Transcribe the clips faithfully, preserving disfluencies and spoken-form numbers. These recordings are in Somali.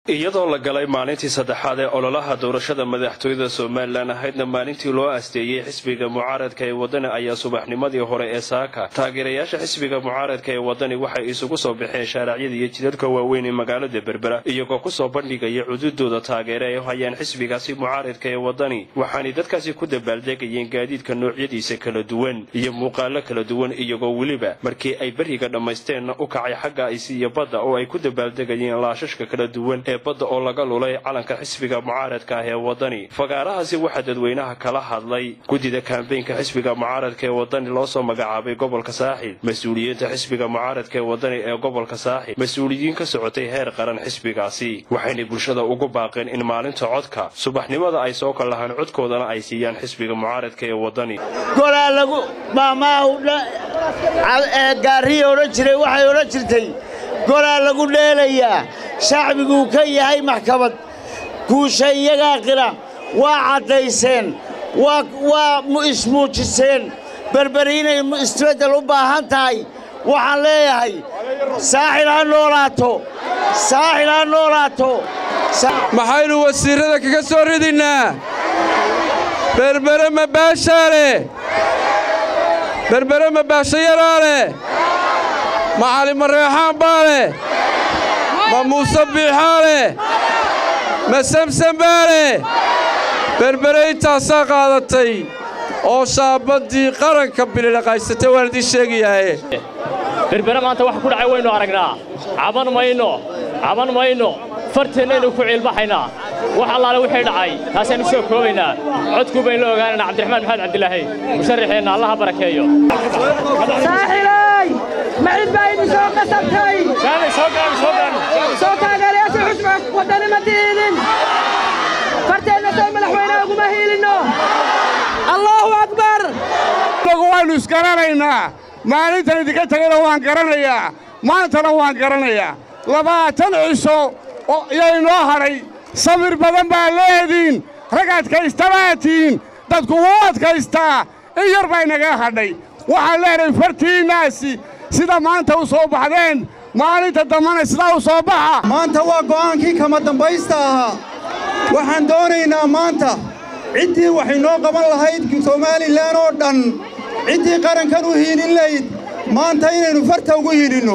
iyadoo la galay maalintii saddexaad ee ololaha doorashada madaxtooyada Soomaaliland ahaydna maalintii loo asteeyay xisbiga mucaaradka ee wadani ayaa subaxnimadii hore ee saaka taageerayaasha xisbiga mucaaradka ee wadani waxay isugu soo baxeen shaaracyada iyo jidadka waaweyn ee magaalada Berbera iyagoo ku soo bandhigaya cududooda taageero ay hayaan xisbigaasi mucaaradka ee wadani waxaana dadkaasi ku dabaaldegayeen gaadiidka noocyadiisa kala duwan iyo muuqaalo kala duwan iyagoo waliba markii ay bariga dhameysteen u kacay xagga ay iyo badda oo ay ku dabaaldegayeen laashashka kala duwan ee badda oo laga lulay calanka xisbiga mucaaradka ah ee wadani fagaarahaasi waxa dadweynaha kala hadlay gudida kaambeynka xisbiga mucaaradka ee wadani loo soo magacaabay gobolka Saaxil mas'uuliyiinta xisbiga mucaaradka ee wadani ee gobolka Saaxil mas'uuliyiin ka socotay heer qaran xisbigaasi waxayna bulshada ugu baaqeen in maalinta codka subaxnimada ay soo kalahan codkoodana ay siiyaan xisbiga mucaaradka ee wadani gola lagu maamaawda ee gaariyo oran jiray waxay oran jirtay gola lagu dheelayaa shacbigu ka yahay maxkamad guusha iyaga qira waa cadayseen waa waa ismuujiseen berberiinay isbedel u baahan tahay waxaan leeyahay Saaxil ha noolaato Saaxil ha noolaato maxaynu wasiirada kaga soo ridinaa berbere ma baashaale berbere ma baashayaraale macalin mareexaan baale ma muuse biixaale ma samsan baale berbere intaasaa qaadatay oo shaabadii qaranka bililaqaysatay waan idin sheegayahay berbere maanta wax ku dhacay waynu aragnaa caban mayno caban mayno farteennaynu ku ciilbaxaynaa wax allaale wixii dhacay taasaynu soo koobaynaa codku baynu ogaanana cabdiraxmaan maxamed cabdilaahi musharaxeenna allaha barakeeyo saaxilay macid baa idin soo qasabtay soo gaari soo gaari soo taageerayaasha xusba wadani ma diidin farteenna soo madaxweynaha uguma hiilino allahu akbar waynu isgaranaynaa maalintan idinka tagayna waan garanayaa maantana waan garanayaa labaatan cisho yaynoo hadhay samir badan baa leediin rag adkaystabaatiin dadku wuu adkaystaa in yar baa inaga hadhay waxaan leenahay fartiinnaasi sida maanta u soo baxdeen maalinta dambana sidaa u soo baxa maanta waa go'aankii kama dambaysta ahaa waxaan doonaynaa maanta ciddii waxay noo qaban lahayd Soomaaliland oo dhan ciddii qarankan u hiilin lahayd maanta inaynu farta ugu hiilinno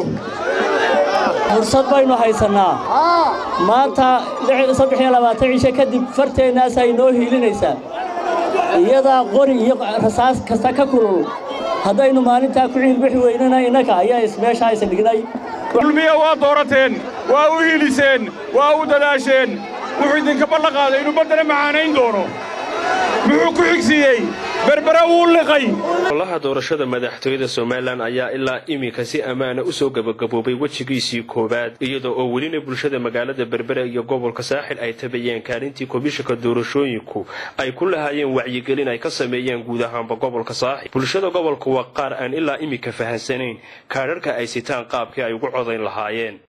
fursad baynu haysanaa maanta saddex iyo labaatan cisho kadib farteennaas ay noo hiilinaysaa iyadaa qori iyo rasaas kasta ka kulul haddaynu maalintaa ku ciilbixi weynana innaka ayaa ismeeshaa isa dhignay kulmiya waa doorateen waa u hiiliseen waa u dadaasheen wuxuu idinka ballanqaaday inuu baddana macaanayn doono muxuu ku xigsiiyey berbera wuu liqay ololaha doorashada madaxtooyada Soomaaliland ayaa ilaa imika si amaana u soo gabagaboobay wajigiisii koobaad iyadoo oo welina bulshada magaalada Berbera iyo gobolka Saaxil ay tabayeen kaalintii komishanka doorashooyinku ay ku lahaayeen wacyigelin ay ka sameeyeen guud ahaanba gobolka Saaxil bulshada gobolka waa qaar aan ilaa imika fahansanayn kaararka ay sitaan qaabkii ay ugu codayn lahaayeen